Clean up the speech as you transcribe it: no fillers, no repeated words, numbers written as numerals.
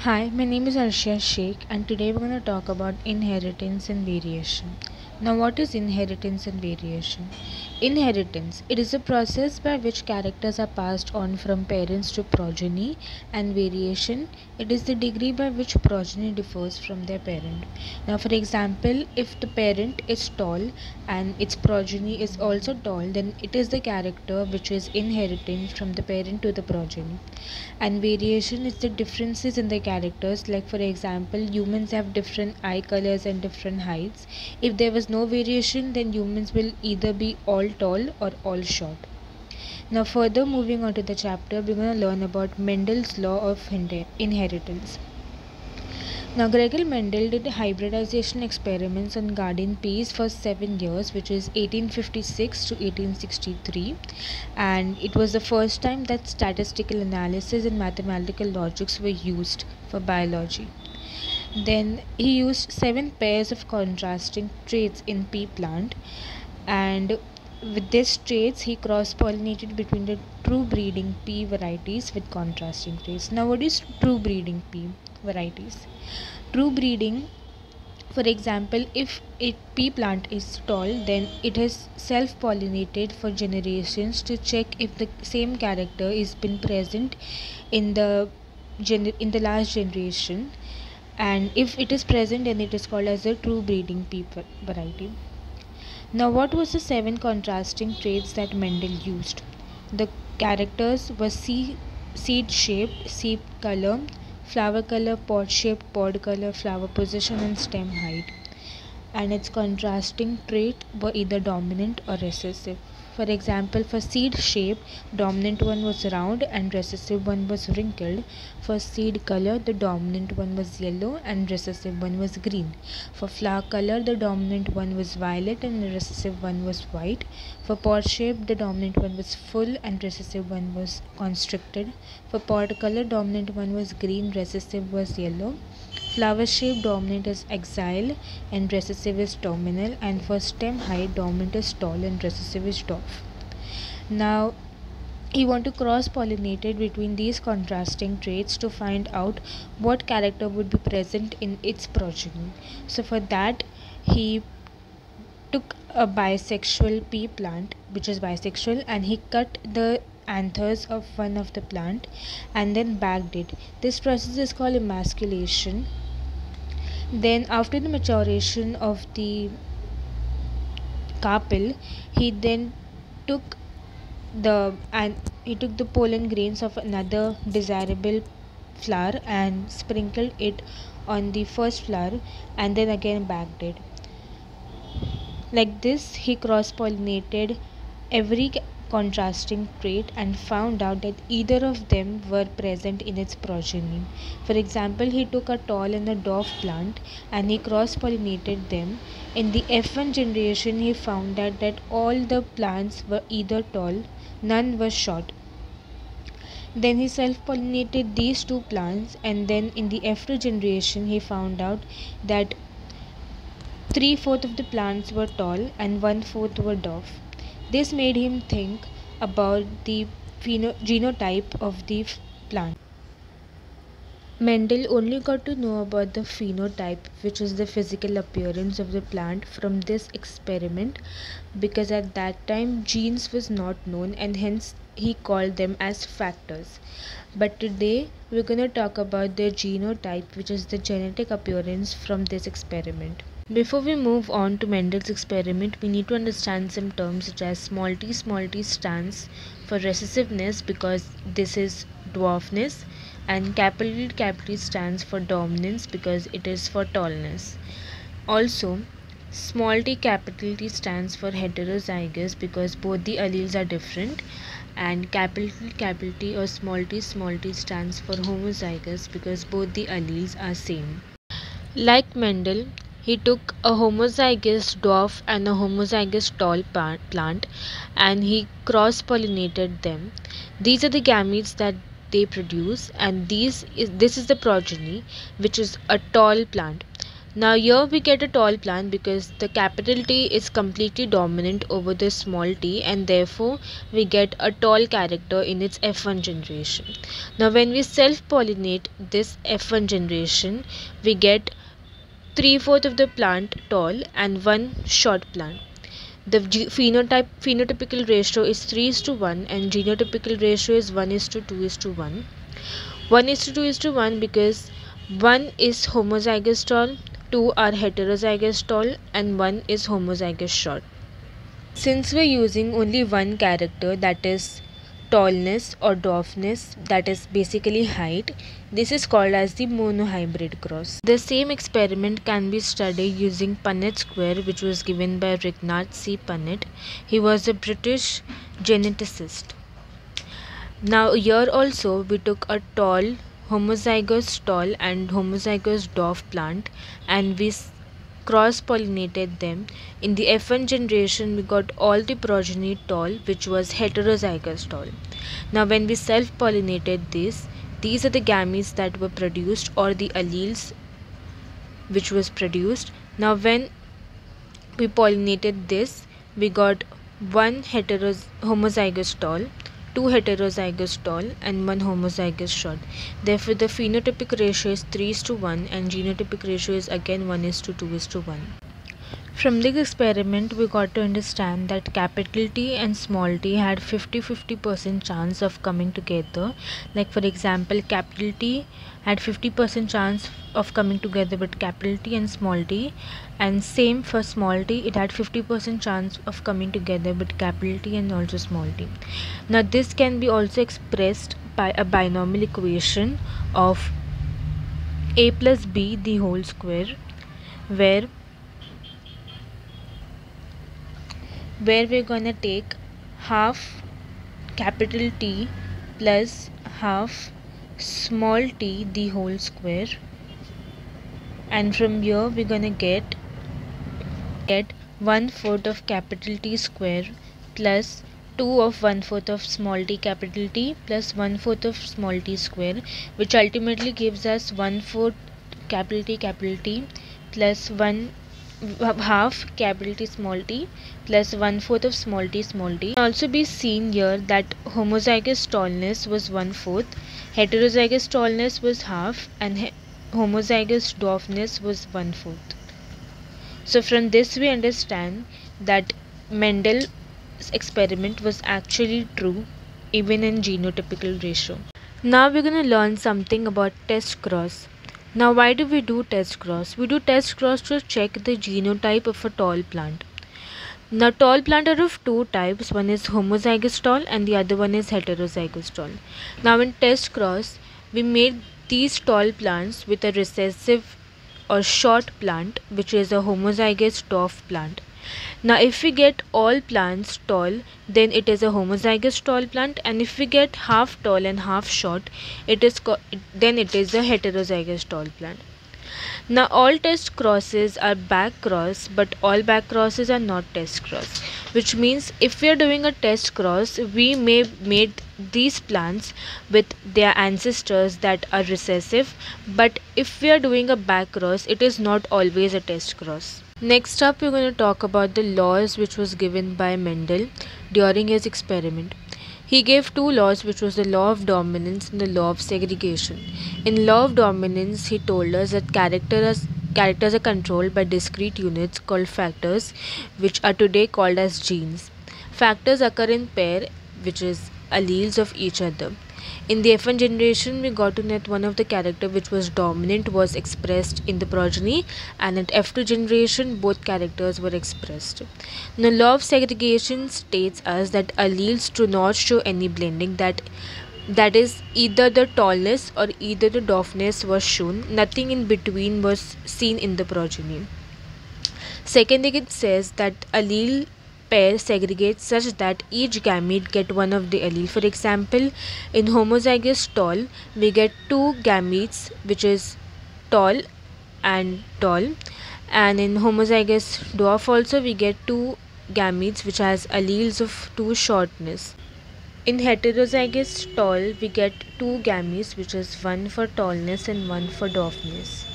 Hi, my name is Arshia Sheikh, and today we're going to talk about inheritance and variation. Now, what is inheritance and variation? Inheritance. It is a process by which characters are passed on from parents to progeny, and variation. It is the degree by which progeny differs from their parent. Now, for example, if the parent is tall and its progeny is also tall, then it is the character which is inherited from the parent to the progeny. And variation is the differences in the characters. Like, for example, humans have different eye colors and different heights. If there was no variation, then humans will either be all tall or all short. Now, further moving on to the chapter, we're going to learn about Mendel's law of inheritance. Now, Gregor Mendel did hybridization experiments on garden peas for 7 years, which is 1856 to 1863, and it was the first time that statistical analysis and mathematical logics were used for biology. Then he used 7 pairs of contrasting traits in pea plant, and with these traits he cross-pollinated between the true breeding pea varieties with contrasting traits. Now, what is true breeding pea varieties? True breeding, for example, if a pea plant is tall, then it has self-pollinated for generations to check if the same character is been present in the last generation, and if it is present, then it is called as a true breeding pea variety. Now, what was the 7 contrasting traits that Mendel used? The characters were seed shaped, seed color, flower color, pod shape, pod color, flower position, and stem height. And its contrasting trait were either dominant or recessive. For example, for seed shape, dominant one was round and recessive one was wrinkled. For seed color, the dominant one was yellow and recessive one was green. For flower color, the dominant one was violet and the recessive one was white. For pod shape, the dominant one was full and recessive one was constricted. For pod color, dominant one was green, recessive was yellow. Flower shape, dominant is axile and recessive is terminal, and for stem height, dominant is tall and recessive is dwarf. Now, he want to cross-pollinate between these contrasting traits to find out what character would be present in its progeny. So for that, he took a bisexual pea plant, which is bisexual, and he cut the anthers of one of the plant and then bagged it. This process is called emasculation. Then, after the maturation of the carpel, he then took the pollen grains of another desirable flower and sprinkled it on the first flower and then again bagged it. Like this, he cross-pollinated every contrasting trait and found out that either of them were present in its progeny. For example, he took a tall and a dwarf plant and he cross-pollinated them. In the F1 generation, he found out that all the plants were either tall, none were short. Then he self-pollinated these two plants, and then in the F2 generation, he found out that 3/4 of the plants were tall and 1/4 were dwarf. This made him think about the genotype of the plant. Mendel only got to know about the phenotype, which is the physical appearance of the plant, from this experiment, because at that time genes was not known and hence he called them as factors. But today we're going to talk about the genotype, which is the genetic appearance from this experiment. Before we move on to Mendel's experiment, we need to understand some terms such as small t stands for recessiveness because this is dwarfness, and capital T stands for dominance because it is for tallness. Also, small t capital T stands for heterozygous because both the alleles are different, and capital T or small t stands for homozygous because both the alleles are same. Like Mendel, he took a homozygous dwarf and a homozygous tall plant and he cross-pollinated them. These are the gametes that they produce, and this is the progeny, which is a tall plant. Now here we get a tall plant because the capital T is completely dominant over the small t, and therefore we get a tall character in its F1 generation. Now when we self-pollinate this F1 generation, we get 3/4 of the plant tall and one short plant. The phenotypical ratio is 3:1 and genotypical ratio is 1:2:1. 1:2:1 because 1 is homozygous tall, 2 are heterozygous tall, and 1 is homozygous short. Since we're using only one character, that is tallness or dwarfness, that is basically height, this is called as the monohybrid cross. The same experiment can be studied using Punnett square, which was given by Rignard C. Punnett. He was a British geneticist. Now here also we took a tall, homozygous tall and homozygous dwarf plant, and we cross-pollinated them. In the F1 generation we got all the progeny tall, which was heterozygous tall. Now when we self-pollinated these are the gametes that were produced, or the alleles which was produced. Now when we pollinated this, we got one homozygous tall, 2 heterozygous tall, and 1 homozygous short. Therefore the phenotypic ratio is 3:1 and genotypic ratio is again 1:2:1. From this experiment we got to understand that capital T and small t had 50-50% chance of coming together. Like for example, capital T had 50% chance of coming together with capital T and small t, and same for small t, it had 50% chance of coming together with capital T and also small t. Now this can be also expressed by a binomial equation of a plus b the whole square, where we're gonna take half capital T plus half small t the whole square, and from here we're gonna get 1/4 of capital T square plus 2 of 1/4 of small t capital T plus 1/4 of small t square, which ultimately gives us 1/4 capital T plus 1 half capital T small t plus 1/4 of small t. Can also be seen here that homozygous tallness was 1/4, heterozygous tallness was half, and homozygous dwarfness was 1/4. So from this we understand that Mendel's experiment was actually true even in genotypical ratio. Now we're going to learn something about test cross. Now why do we do test cross? We do test cross to check the genotype of a tall plant. Now tall plant are of two types, one is homozygous tall and the other one is heterozygous tall. Now in test cross we made these tall plants with a recessive or short plant, which is a homozygous dwarf plant. Now if we get all plants tall, then it is a homozygous tall plant, and if we get half tall and half short, then it is a heterozygous tall plant. Now all test crosses are back cross, but all back crosses are not test cross, which means if we are doing a test cross, we may made these plants with their ancestors that are recessive, but if we are doing a back cross, it is not always a test cross. Next up we're going to talk about the laws which was given by Mendel during his experiment. He gave two laws, which was the law of dominance and the law of segregation. In law of dominance, he told us that characters are controlled by discrete units called factors, which are today called as genes. Factors occur in pair, which is alleles of each other. In the F1 generation, we got to know that one of the character which was dominant was expressed in the progeny, and in F2 generation, both characters were expressed. Now, law of segregation states us that alleles do not show any blending, that is either the tallness or either the dwarfness was shown, nothing in between was seen in the progeny. Second thing, it says that allele pair segregates such that each gamete get one of the allele. For example, in homozygous tall, we get two gametes, which is tall, and in homozygous dwarf also we get two gametes which has alleles of two shortness. In heterozygous tall, we get two gametes, which is one for tallness and one for dwarfness.